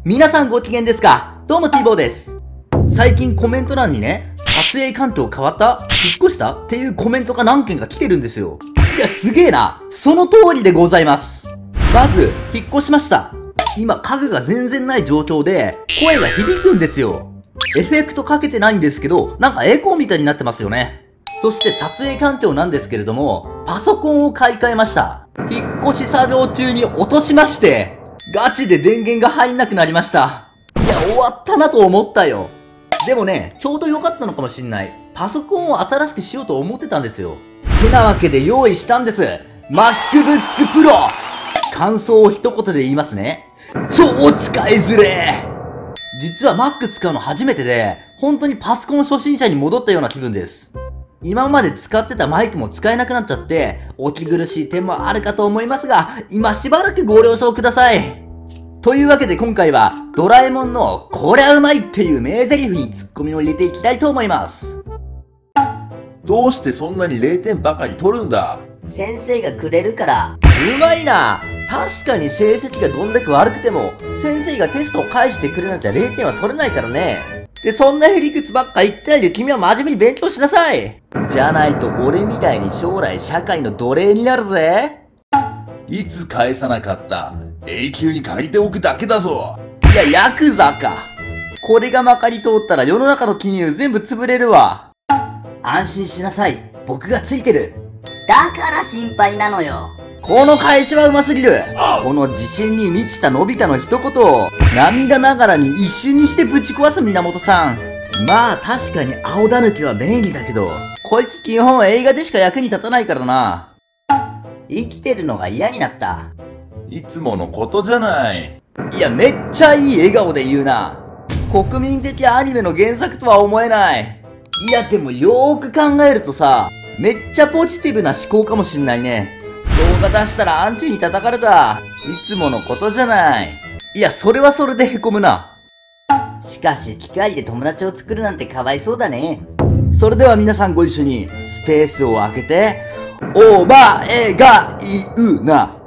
皆さんご機嫌ですか？どうも T ボーです。最近コメント欄にね、撮影環境変わった？引っ越した？っていうコメントが何件か来てるんですよ。いや、すげえな。その通りでございます。まず、引っ越しました。今、家具が全然ない状況で、声が響くんですよ。エフェクトかけてないんですけど、なんかエコーみたいになってますよね。そして撮影環境なんですけれども、パソコンを買い替えました。引っ越し作業中に落としまして、ガチで電源が入んなくなりました。いや、終わったなと思ったよ。でもね、ちょうど良かったのかもしんない。パソコンを新しくしようと思ってたんですよ。てなわけで用意したんです。MacBook Pro！ 感想を一言で言いますね。超使いづれー！実は Mac 使うの初めてで、本当にパソコン初心者に戻ったような気分です。今まで使ってたマイクも使えなくなっちゃって、お聞き苦しい点もあるかと思いますが、今しばらくご了承ください。というわけで今回は、ドラえもんのこりゃうまいっていう名台詞にツッコミを入れていきたいと思います。 どうしてそんなに0点ばかり取るんだ？ 先生がくれるから。 うまいな。確かに成績がどんだけ悪くても、先生がテストを返してくれなきゃ0点は取れないからね。で、そんなへりくつばっか言ってないで君は真面目に勉強しなさい。じゃないと俺みたいに将来社会の奴隷になるぜ。 いつ返さなかった？永久に借りておくだけだぞ。 いや、ヤクザか。これがまかり通ったら世の中の金融全部潰れるわ。安心しなさい。僕がついてる。 だから心配なのよ。 この返しはうますぎる。この自信に満ちたのび太の一言を涙ながらに一瞬にしてぶち壊す源さん。まあ確かに青だぬきは便利だけど、こいつ基本映画でしか役に立たないからな。生きてるのが嫌になった。 いつものことじゃない。 いや、めっちゃいい笑顔で言うな。国民的アニメの原作とは思えない。いや、でもよーく考えるとさ、めっちゃポジティブな思考かもしんないね。動画出したらアンチに叩かれた。いつものことじゃない。いや、それはそれで凹むな。 しかし、機械で友達を作るなんてかわいそうだね。 それでは皆さんご一緒に、スペースを空けて、おばえがいうな。